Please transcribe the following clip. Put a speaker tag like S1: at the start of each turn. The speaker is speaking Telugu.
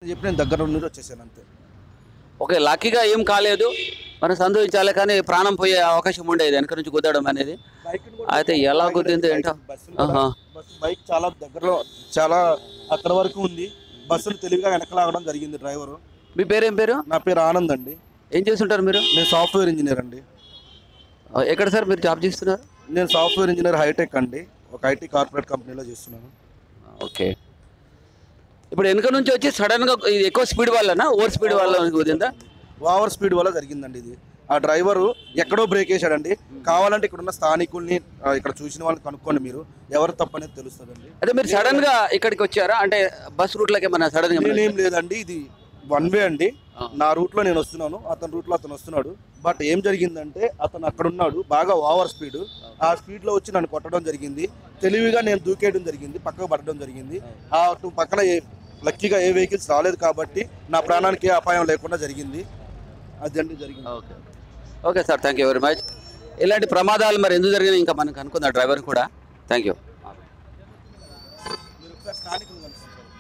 S1: చెప్పి నేను దగ్గర నుండి వచ్చేసాను అంతే.
S2: ఓకే, లక్కీగా ఏం కాలేదు, మనం సంతోషించాలి. కానీ ప్రాణం పోయే అవకాశం ఉండేది వెనక నుంచి గుద్దడం అనేది. అయితే ఎలా గుద్దింది ఏంటో.
S1: బైక్ చాలా దగ్గరలో, చాలా అక్కడ వరకు ఉంది. బస్సును తెలివిగా వెనకలాగడం జరిగింది డ్రైవరు.
S2: మీ పేరేం పేరు?
S1: నా పేరు ఆనంద్ అండి.
S2: ఏం చేస్తుంటారు మీరు?
S1: నేను సాఫ్ట్వేర్ ఇంజనీర్ అండి.
S2: ఎక్కడ సార్ మీరు జాబ్ చేస్తున్నారు?
S1: నేను సాఫ్ట్వేర్ ఇంజనీర్ హైటెక్ అండి, ఒక ఐటీ కార్పొరేట్ కంపెనీలో చేస్తున్నాను.
S2: ఓకే, ఇప్పుడు వెనక నుంచి వచ్చి సడన్గా ఇది ఎక్కువ స్పీడ్ వల్లనా ఓవర్ స్పీడ్ వల్ల కుదిందా?
S1: ఓవర్ స్పీడ్ వల్ల జరిగిందండి ఇది. ఆ డ్రైవరు ఎక్కడో బ్రేక్ వేసాడండి. కావాలంటే ఇక్కడ ఉన్న స్థానికుల్ని, ఇక్కడ చూసిన వాళ్ళని కనుక్కోండి, మీరు ఎవరు తప్పనేది తెలుస్తుందండి.
S2: అంటే మీరు సడన్ గా ఇక్కడికి వచ్చారా? అంటే బస్ రూట్ లోకి ఏమన్నా సడన్ గా?
S1: ఏం లేదండి, ఇది వన్ వే అండి. నా రూట్ లో నేను వస్తున్నాను, అతని రూట్ లో అతను వస్తున్నాడు. బట్ ఏం జరిగిందంటే అతను అక్కడ ఉన్నాడు, బాగా ఓవర్ స్పీడ్. ఆ స్పీడ్ లో వచ్చి నన్ను కొట్టడం జరిగింది. తెలివిగా నేను దూకేయడం జరిగింది, పక్కకు పడడం జరిగింది. ఆ పక్కన లక్కీగా ఏ వెహికల్స్ రాలేదు కాబట్టి నా ప్రాణానికి ఏ అపాయం లేకుండా జరిగింది. అదండి జరిగింది.
S2: Okay okay sir, thank you very much. ఇలాంటి ప్రమాదాలు మరి ఎందుకు జరిగినాయి ఇంకా మనకు అనుకుందా డ్రైవర్ కూడా. Thank you.